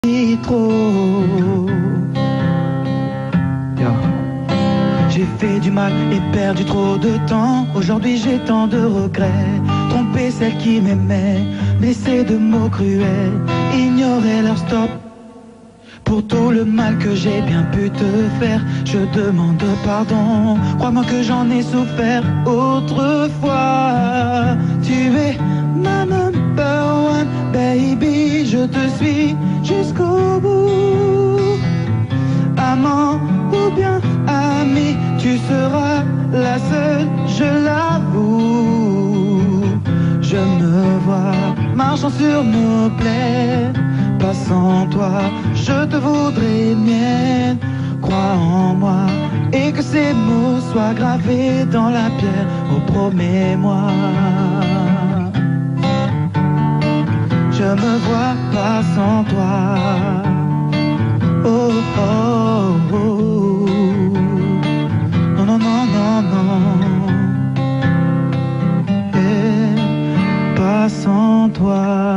trop. J'ai fait du mal et perdu trop de temps. Aujourd'hui j'ai tant de regrets. Tromper celle qui m'aimait, blesser de mots cruels, ignorer leur stop. Pour tout le mal que j'ai bien pu te faire, je demande pardon. Crois-moi que j'en ai souffert autrefois. Tu es ma number one, baby. Je te suis jusqu'au bout. Amant ou bien ami, tu seras la seule, je l'avoue. Je me vois marchant sur nos plaies. Pas sans toi, je te voudrais mienne. Crois en moi et que ces mots soient gravés dans la pierre. Oh, promets-moi. Je me vois pas sans toi. Oh, oh, oh. Non, non, non, non, non. Pas sans toi.